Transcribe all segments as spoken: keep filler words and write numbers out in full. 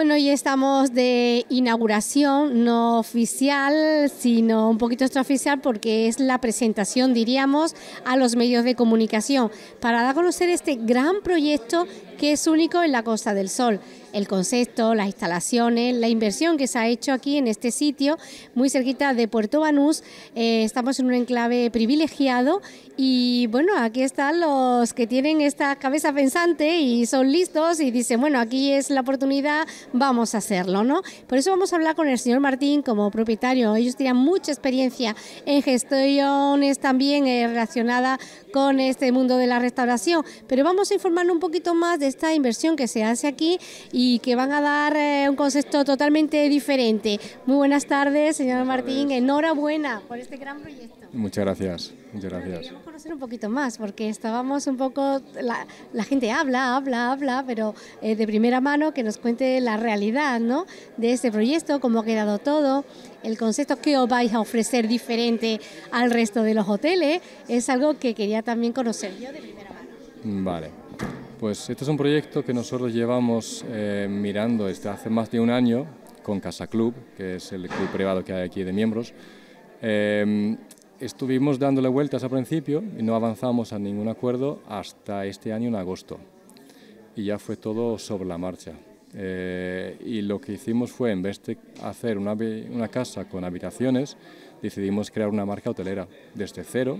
Bueno, hoy estamos de inauguración, no oficial, sino un poquito extraoficial porque es la presentación, diríamos, a los medios de comunicación para dar a conocer este gran proyecto que es único en la Costa del Sol. El concepto, las instalaciones, la inversión que se ha hecho aquí en este sitio, muy cerquita de Puerto Banús. Eh, estamos en un enclave privilegiado y bueno, aquí están los que tienen esta cabeza pensante y son listos y dicen, bueno, aquí es la oportunidad, vamos a hacerlo, ¿no? Por eso vamos a hablar con el señor Martín como propietario. Ellos tienen mucha experiencia en gestiones también eh, relacionadas con este mundo de la restauración, pero vamos a informarnos un poquito más de esta inversión que se hace aquí y que van a dar eh, un concepto totalmente diferente. Muy buenas tardes, señor Martín, enhorabuena por este gran proyecto. Muchas gracias, muchas gracias. Bueno, queríamos conocer un poquito más, porque estábamos un poco, la, la gente habla, habla, habla, pero eh, de primera mano que nos cuente la realidad, ¿no?, de este proyecto, cómo ha quedado todo, el concepto que os vais a ofrecer diferente al resto de los hoteles, es algo que quería también conocer yo de primera mano. Vale, pues este es un proyecto que nosotros llevamos eh, mirando desde hace más de un año con Casa Club, que es el club privado que hay aquí de miembros. Eh, estuvimos dándole vueltas al principio y no avanzamos a ningún acuerdo hasta este año en agosto. Y ya fue todo sobre la marcha. Eh, y lo que hicimos fue, en vez de hacer una, una casa con habitaciones, decidimos crear una marca hotelera desde cero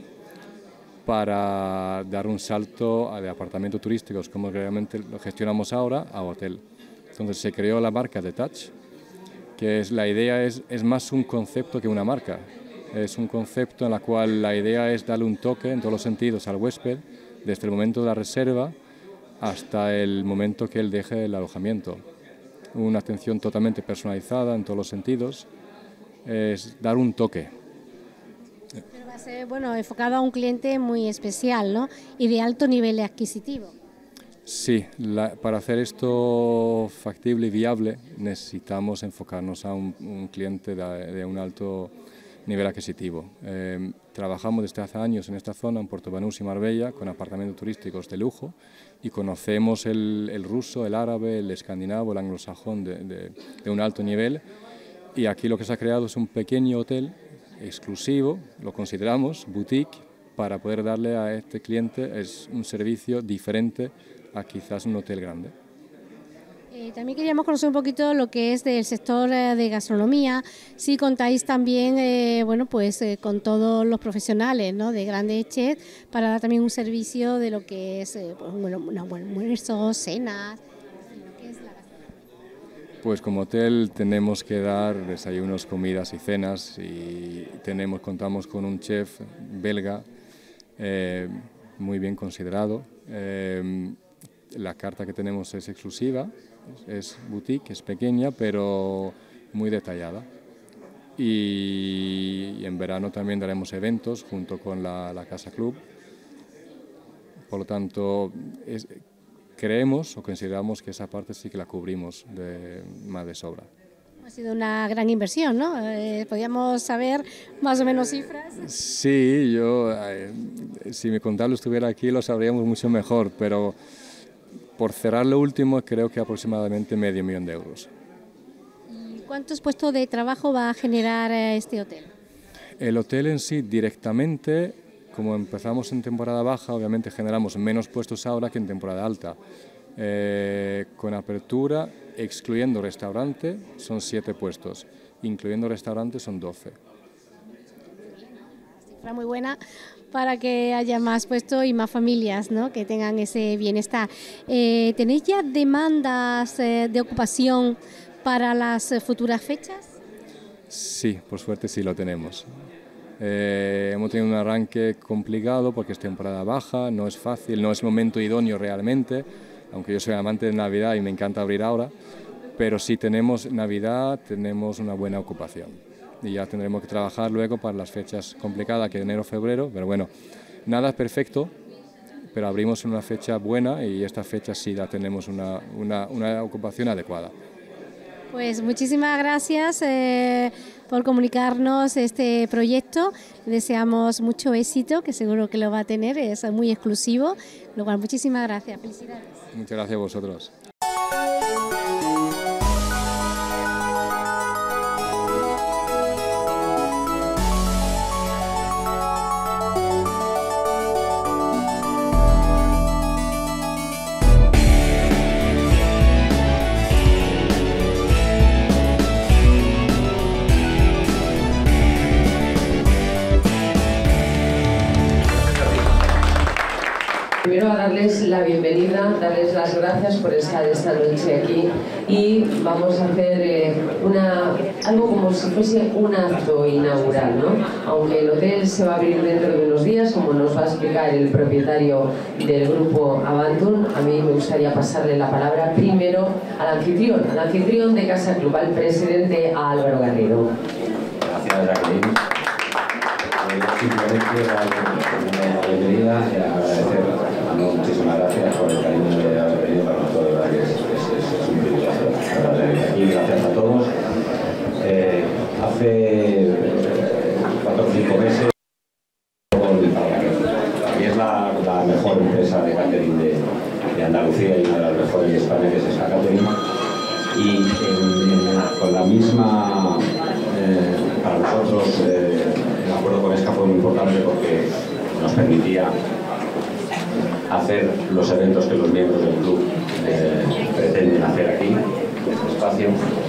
para dar un salto de apartamentos turísticos, como realmente lo gestionamos ahora, a hotel. Entonces se creó la marca Detach, que es, la idea es, es más un concepto que una marca. Es un concepto en el cual la idea es darle un toque en todos los sentidos al huésped, desde el momento de la reserva hasta el momento que él deje el alojamiento. Una atención totalmente personalizada en todos los sentidos, es dar un toque. Pero va a ser, bueno, enfocado a un cliente muy especial, ¿no?, y de alto nivel adquisitivo. Sí, la, para hacer esto factible y viable necesitamos enfocarnos a un, un cliente de, de un alto nivel adquisitivo. Eh, trabajamos desde hace años en esta zona, en Puerto Banús y Marbella, con apartamentos turísticos de lujo y conocemos el, el ruso, el árabe, el escandinavo, el anglosajón de, de, de un alto nivel, y aquí lo que se ha creado es un pequeño hotel exclusivo, lo consideramos boutique, para poder darle a este cliente es un servicio diferente a quizás un hotel grande. Eh, también queríamos conocer un poquito lo que es del sector eh, de gastronomía, si contáis también eh, bueno, pues, eh, con todos los profesionales, ¿no?, de grandes chefs para dar también un servicio de lo que es eh, pues, bueno, un buen almuerzo, cenas, lo que es la gastronomía. Pues como hotel tenemos que dar desayunos, comidas y cenas y tenemos, contamos con un chef belga eh, muy bien considerado. Eh, la carta que tenemos es exclusiva. Es boutique, es pequeña, pero muy detallada. Y, y en verano también daremos eventos junto con la, la Casa Club. Por lo tanto, es, creemos o consideramos que esa parte sí que la cubrimos de, más de sobra. Ha sido una gran inversión, ¿no? Eh, ¿Podríamos saber más o menos cifras? Sí, yo, eh, si mi contable estuviera aquí lo sabríamos mucho mejor, pero por cerrar lo último, creo que aproximadamente medio millón de euros. ¿Y cuántos puestos de trabajo va a generar este hotel? El hotel en sí, directamente, como empezamos en temporada baja, obviamente generamos menos puestos ahora que en temporada alta. Eh, con apertura, excluyendo restaurante, son siete puestos, incluyendo restaurante son doce. Cifra muy buena para que haya más puestos y más familias, ¿no?, que tengan ese bienestar. Eh, ¿Tenéis ya demandas eh, de ocupación para las eh, futuras fechas? Sí, por suerte sí lo tenemos. Eh, hemos tenido un arranque complicado porque es temporada baja, no es fácil, no es momento idóneo realmente, aunque yo soy amante de Navidad y me encanta abrir ahora, pero sí tenemos Navidad, tenemos una buena ocupación. Y ya tendremos que trabajar luego para las fechas complicadas, que es enero, febrero, pero bueno, nada es perfecto, pero abrimos en una fecha buena y esta fecha sí ya tenemos una, una, una ocupación adecuada. Pues muchísimas gracias eh, por comunicarnos este proyecto. Deseamos mucho éxito, que seguro que lo va a tener, es muy exclusivo. Luego, muchísimas gracias, felicidades. Muchas gracias a vosotros. gracias por estar esta noche aquí y vamos a hacer eh, una, algo como si fuese un acto inaugural, ¿no? Aunque el hotel se va a abrir dentro de unos días, como nos va a explicar el propietario del grupo Avantum, a mí me gustaría pasarle la palabra primero al anfitrión, al anfitrión de Casa Club, al presidente, a Álvaro Garrido. Gracias, Jacqueline. Simplemente dar una bienvenida y agradecer, Manu, muchísimas gracias por el cariño de haber venido para nosotros, de verdad que es, es, es, es un privilegio estar aquí. Gracias a todos. Eh, hace cuatro o cinco meses y es la, la mejor empresa de catering de, de Andalucía y una de las mejores de España, que es esta catering, y en, en, con la misma eh, para nosotros eh, el acuerdo con ESCA fue muy importante porque nos permitía hacer los eventos que los miembros del club eh, pretenden hacer aquí, en este espacio,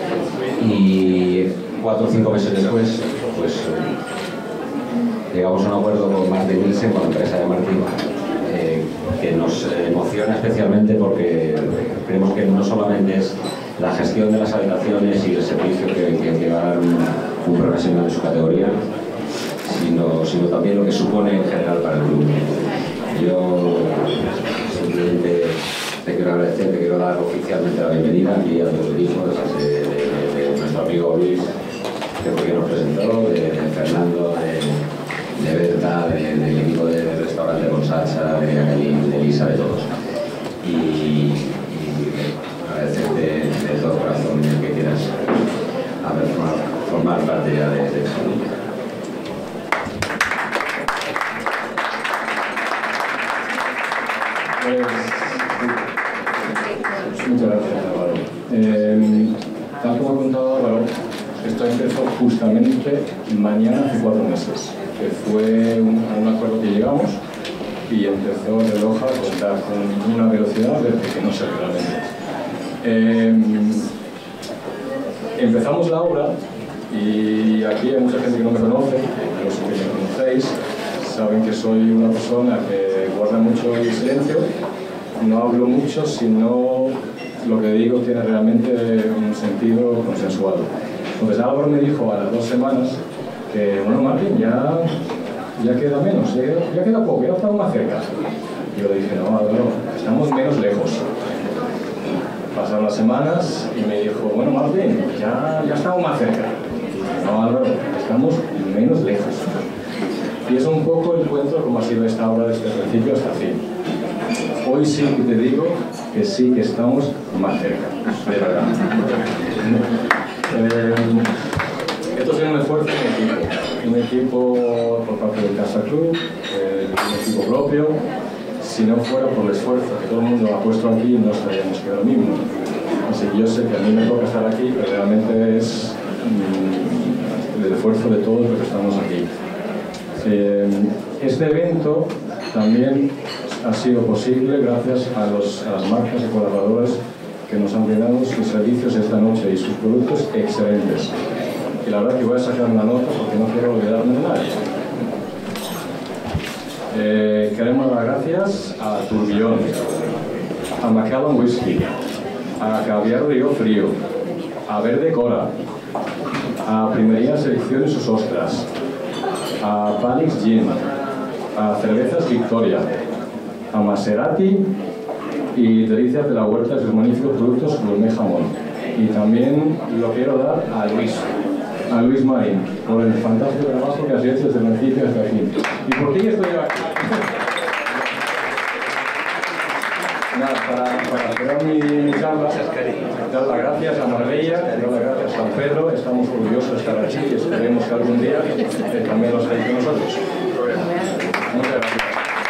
y cuatro o cinco meses después pues eh, llegamos a un acuerdo con Martin Nielsen, con la empresa de Martin, eh, que nos emociona especialmente porque creemos que no solamente es la gestión de las habitaciones y el servicio que, que, que va a dar un, un profesional de su categoría, sino, sino también lo que supone en general para el club. Yo simplemente te quiero agradecer, te quiero dar oficialmente la bienvenida aquí a tu equipo, de, de, de, de nuestro amigo Luis, que fue quien nos presentó, de, de Fernando, de, de Berta, de, del equipo del restaurante con Sacha, de Jacqueline, de Elisa, de todos. Y, y agradecerte de todo corazón el que quieras haber formar, formar parte ya de, de esto. Pues, muchas gracias, Álvaro. Eh, tal como ha contado Álvaro, esto empezó justamente mañana hace cuatro meses, que fue un, un acuerdo que llegamos y empezó el reloj a contar con una velocidad desde que no sé realmente. Eh, empezamos la obra y aquí hay mucha gente que no me conoce, los que me conocéis saben que soy una persona que guarda mucho el silencio, no hablo mucho, sino lo que digo tiene realmente un sentido consensuado. Entonces Álvaro me dijo a las dos semanas que, bueno, Martín, ya, ya queda menos, ya, ya queda poco, ya estamos más cerca. Y yo le dije, no, Álvaro, estamos menos lejos. Pasaron las semanas y me dijo, bueno, Martín, ya, ya estamos más cerca. No, Álvaro, estamos menos lejos. Y es un poco el cuento de cómo ha sido esta obra desde el principio hasta el fin. Hoy sí que te digo que sí que estamos más cerca, de verdad. eh, esto ha sido un esfuerzo en equipo, un equipo por parte del Casa Club, eh, un equipo propio. Si no fuera por el esfuerzo que todo el mundo ha puesto aquí, no estaríamos que ahora mismo. Así que yo sé que a mí me toca estar aquí, pero realmente es mm, el esfuerzo de todos los que estamos aquí. Eh, este evento también ha sido posible gracias a, los, a las marcas y colaboradores que nos han brindado sus servicios esta noche y sus productos excelentes. Y la verdad que voy a sacar una nota porque no quiero olvidarme de nadie. Eh, queremos dar gracias a Tourbillon, a Macallan Whisky, a Caviar Río Frío, a Verde Cola, a Primería Selección y sus ostras, a Palix Gin, a Cervezas Victoria, a Maserati y Delicias de la Huerta y sus magníficos productos Gourmet Jamón. Y también lo quiero dar a Luis, a Luis Marín, por el fantástico trabajo que has hecho desde el principio hasta aquí. Y por ti estoy aquí. Nada, para, para cerrar mi, mi charla, dar las gracias a Marbella, dar las gracias a San Pedro, estamos orgullosos de estar aquí y esperemos que algún día eh, también los hayáis con nosotros. Muchas gracias.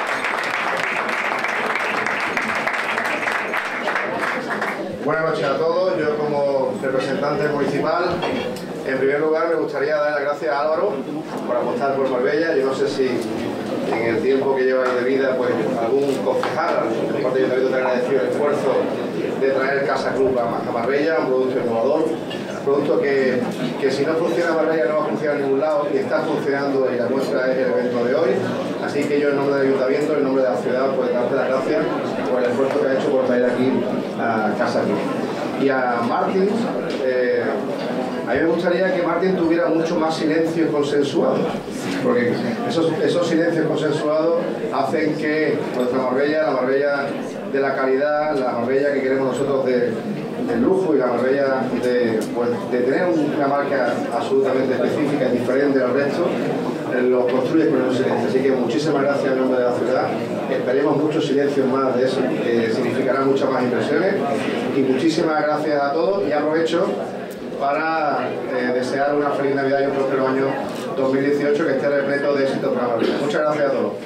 Buenas noches a todos. Yo, como representante municipal, en primer lugar me gustaría dar las gracias a Álvaro por apostar por Marbella. Yo no sé si en el tiempo que lleva ahí de vida, pues algún concejal, por parte de Ayuntamiento, te ha agradecido el esfuerzo de traer Casa Club a Marbella, un producto innovador, un producto que, que si no funciona en Marbella no va a funcionar en ningún lado y está funcionando, y la muestra es el evento de hoy. Así que yo, en nombre del Ayuntamiento, en nombre de la ciudad, pues darte las gracias por el esfuerzo que ha hecho por traer aquí a Casa Aquí. Y a Martín, eh, a mí me gustaría que Martín tuviera mucho más silencios consensuados, porque esos, esos silencios consensuados hacen que nuestra Marbella, la Marbella de la calidad, la Marbella que queremos nosotros de, del lujo y la Marbella de, pues, de tener una marca absolutamente específica y diferente al resto, eh, lo construye con el silencio. Así que muchísimas gracias en nombre de la ciudad. Esperemos muchos silencios más de eso, que significarán muchas más impresiones. Y muchísimas gracias a todos y aprovecho para eh, desear una feliz Navidad y un próspero año dos mil dieciocho que esté repleto de éxitos para Marbella. Muchas gracias a todos.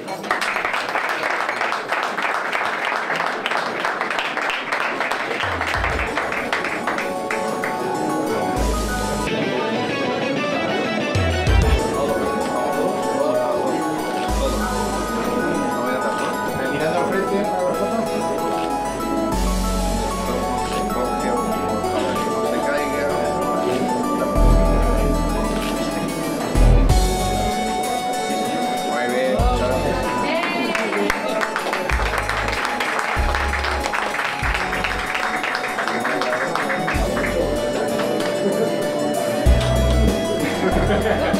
Ha ha ha.